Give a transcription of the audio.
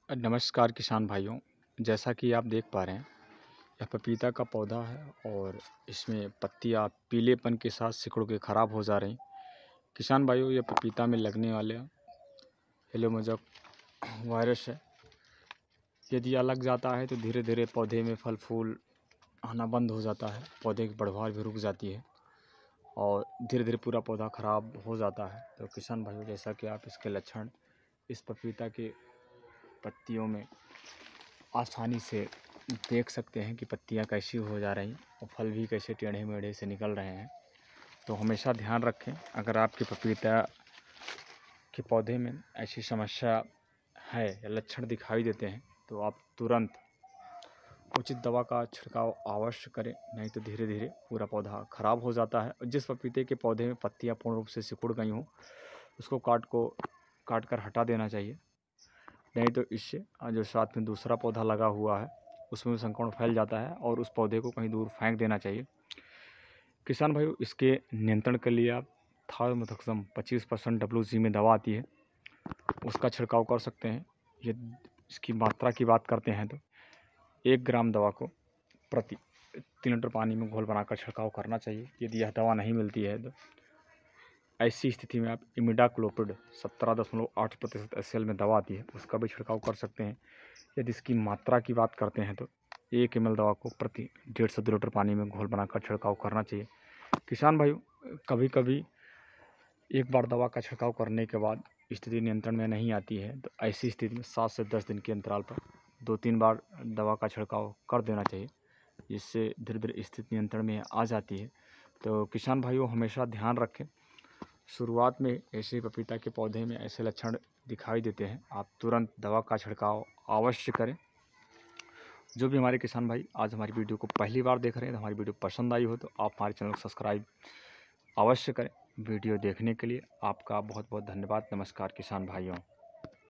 नमस्कार किसान भाइयों। जैसा कि आप देख पा रहे हैं, यह पपीता का पौधा है और इसमें पत्तियां पीलेपन के साथ सिकुड़ के ख़राब हो जा रही। किसान भाइयों, यह पपीता में लगने वाले येलो मोज़ेक वायरस है। यदि यह लग जाता है तो धीरे धीरे पौधे में फल फूल आना बंद हो जाता है, पौधे की बढ़वार भी रुक जाती है और धीरे धीरे पूरा पौधा ख़राब हो जाता है। तो किसान भाइयों, जैसा कि आप इसके लक्षण इस पपीता के पत्तियों में आसानी से देख सकते हैं कि पत्तियां कैसी हो जा रही और फल भी कैसे टेढ़े मेढ़े से निकल रहे हैं। तो हमेशा ध्यान रखें, अगर आपके पपीता के पौधे में ऐसी समस्या है या लक्षण दिखाई देते हैं तो आप तुरंत उचित दवा का छिड़काव अवश्य करें, नहीं तो धीरे धीरे पूरा पौधा खराब हो जाता है। और जिस पपीते के पौधे में पत्तियां पूर्ण रूप से सिकुड़ गई हों उसको काट कर हटा देना चाहिए, नहीं तो इससे जो साथ में दूसरा पौधा लगा हुआ है उसमें संक्रमण फैल जाता है और उस पौधे को कहीं दूर फेंक देना चाहिए। किसान भाइयों, इसके नियंत्रण के लिए आप थायोमेथाक्सम 25% WG में दवा आती है, उसका छिड़काव कर सकते हैं। ये इसकी मात्रा की बात करते हैं तो 1 ग्राम दवा को प्रति 3 लीटर पानी में घोल बनाकर छिड़काव करना चाहिए। यदि यह दवा नहीं मिलती है तो ऐसी स्थिति में आप इमिडाक्लोपिड 17.8% SL में दवा आती है, उसका भी छिड़काव कर सकते हैं। यदि इसकी मात्रा की बात करते हैं तो 1 ml दवा को प्रति 150 लीटर पानी में घोल बनाकर छिड़काव करना चाहिए। किसान भाइयों, कभी कभी एक बार दवा का छिड़काव करने के बाद स्थिति नियंत्रण में नहीं आती है तो ऐसी स्थिति में 7 से 10 दिन के अंतराल पर 2-3 बार दवा का छिड़काव कर देना चाहिए, जिससे धीरे धीरे स्थिति नियंत्रण में आ जाती है। तो किसान भाइयों, हमेशा ध्यान रखें, शुरुआत में ऐसे पपीता के पौधे में ऐसे लक्षण दिखाई देते हैं, आप तुरंत दवा का छिड़काव अवश्य करें। जो भी हमारे किसान भाई आज हमारी वीडियो को पहली बार देख रहे हैं तो हमारी वीडियो पसंद आई हो तो आप हमारे चैनल को सब्सक्राइब अवश्य करें। वीडियो देखने के लिए आपका बहुत बहुत धन्यवाद। नमस्कार किसान भाइयों।